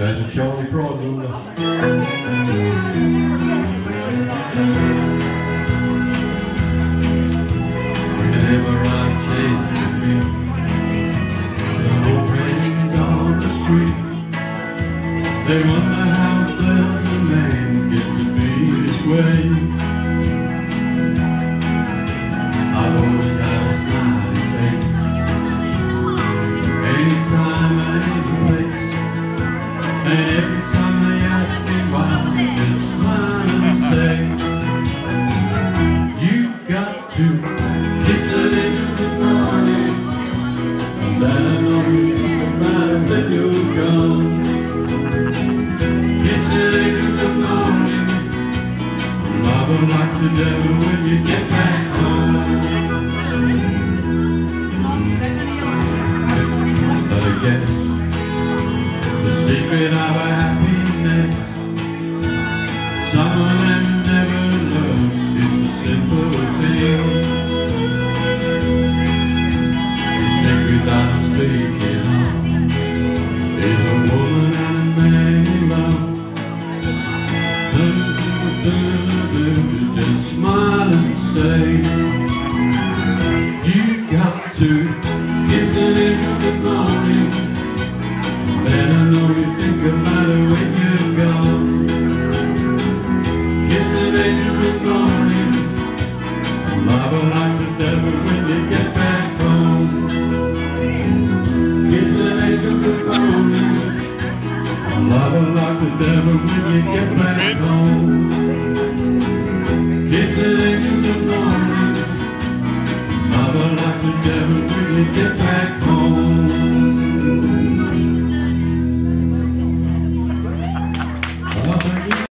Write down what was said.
There's a Charlie problem. Whenever I change the beat, the old friends on the street, they wonder how does a man get to be this way. I've always had a smiling face, anytime, any place, and every time they ask me why, I just smile and say, you've got to kiss it into the morning, and then I know you think about it when you're gone. Kiss it into the morning, love her like the devil when you get back home. But I guess the secret of our happiness, some of them never learn, it's a simple thing. The secret that I'm speaking of is a woman and a man you love. Just smile and say, you got to kiss it into the morning, then I know you think about it when you're gone. Kiss it into the morning, love her like the devil when you get back home. Kiss it into the morning, love her like the devil when you get back home. Kiss it into the morning, love her like the devil when you get back home.